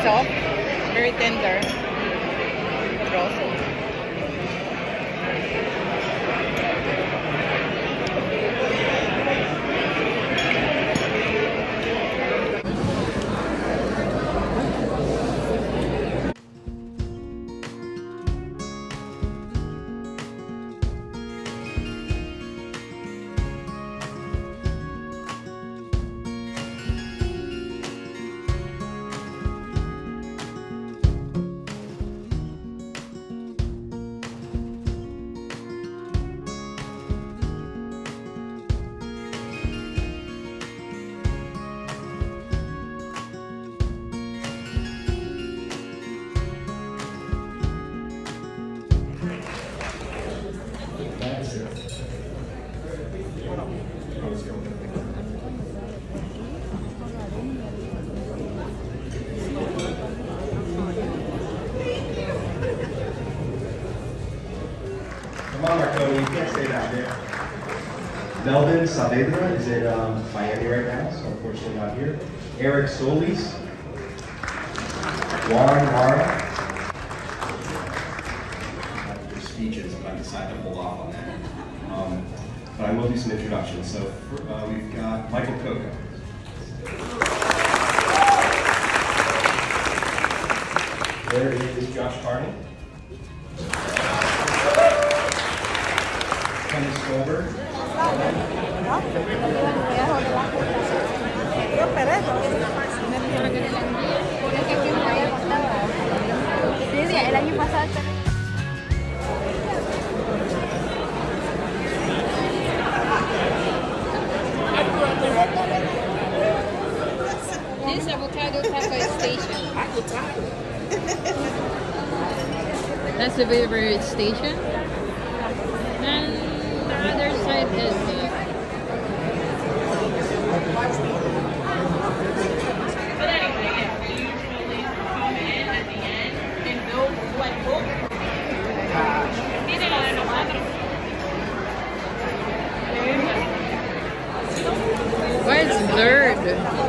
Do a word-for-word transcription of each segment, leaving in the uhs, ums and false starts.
soft, very tender. Troso. Come on, Marco, you can't stay down there. Melvin Saavedra is in um, Miami right now, so unfortunately not here. Eric Solis. Juan Mara. Your speeches, if I decide to hold off on that. Um, but I will do some introductions. So uh, we've got Michael Coco. There is Josh Carney. Kenny Stolberg. El año pasado. This avocado taco station. That's the favorite station. And the other side is uh, but anyway, yeah, we usually come in at the end and go like book. Why it's blurred?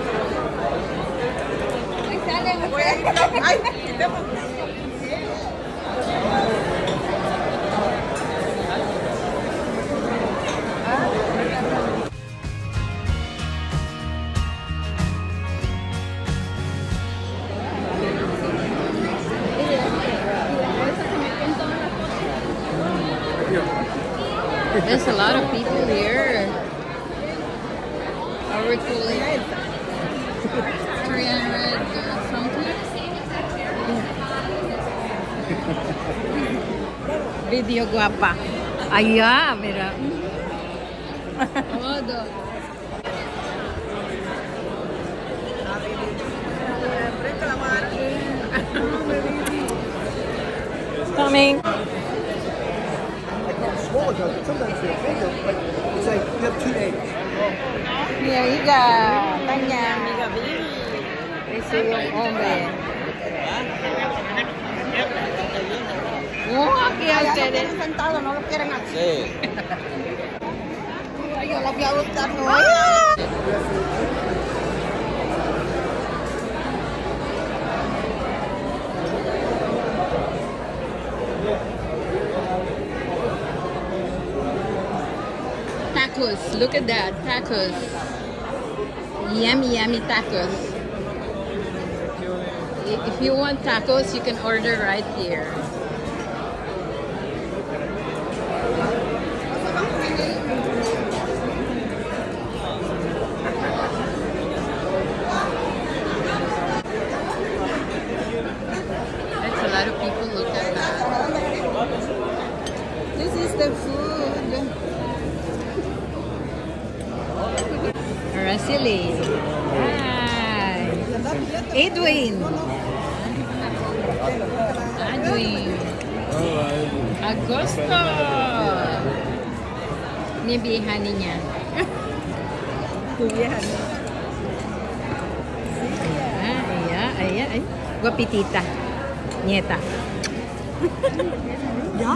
There's a lot of people here. Are we cool? three hundred uh, something? Video guapa. Allá, mira. Todo. Coming. Sometimes they're bigger, but it's like you have two eggs. Mira, hija, Tanya. Ese yung hombre. Oh, aquí hay ustedes. Sentado, no lo quieren hacer. Sí. Ay, yo la voy a buscar, ¿no? Tacos, look at that, tacos. Yummy, yummy tacos. If you want tacos, you can order right here. That's a lot of people, look at that. This is the food. Araceli. Hi. Edwin. Edwin. Agosto. Ni bihan niya. Kuyahan. Ah, iya, iya, ay. Guapitita. Nieta. Ya.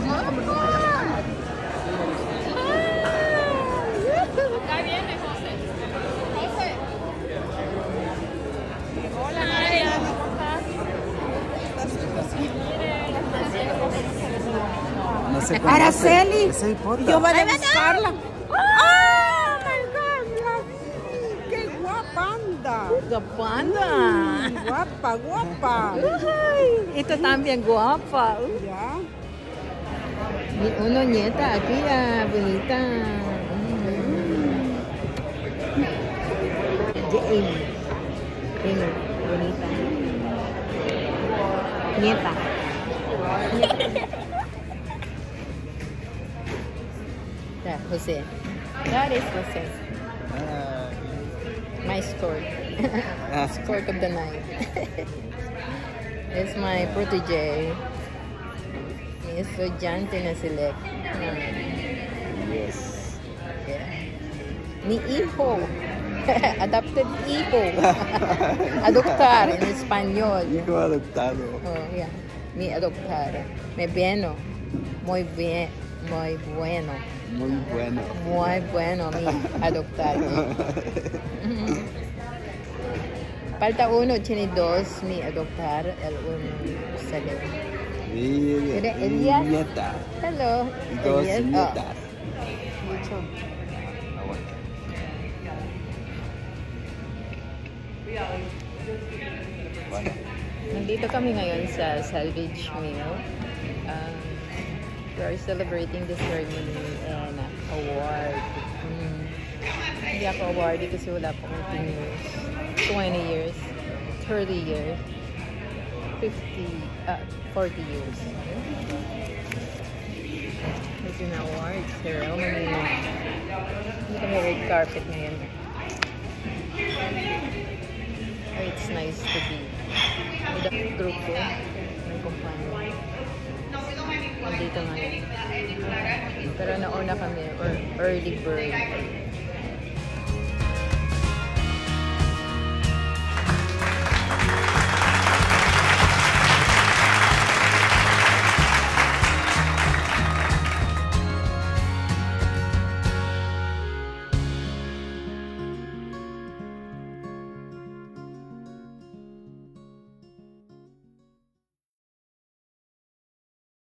Hola, María. ¿Cómo estás? No se conoce. Araceli. Esa hipota. Yo voy a buscarla. ¡Oh, my God! La vi. ¡Qué guapa anda! Gapanda. Guapa, guapa. Ay, ito también guapa. Ya. Mi uno nieta aquí, ah, bonita. Jane. Jane, bonita. Nieta. Yeah, Jose. That is Jose. Ah, My escort. ah, Escort of the night. It's my protege. Mi estudyante na sila. yes. Yeah. Mi hijo. Adopted hijo. Adoptar en español. Hijo adoptado. Oh, yeah. Mi adoptar. Me bueno. Muy bien. Muy bueno. Muy bueno. Muy bueno mi adoptar. Falta uno, tiene dos, mi adoptar. El uno sale. Y, Mira, y Elías. nieta. Hello. Y dos Elias. nietas. Oh, mucho. Aguanta. Bueno. Nandito kami ngayon sa Salvage Meal. Um, we are celebrating the ceremony and award. Mm. Hindi ako awardee kasi wala pa akong years. twenty years. thirty years. fifty, uh, forty years. Ito na award ceremony. Hindi kami red carpet ngayon. Oh, it's nice to be with a group ko. May kumpanya. Nandito ngayon. Pero nauna kami, or early bird.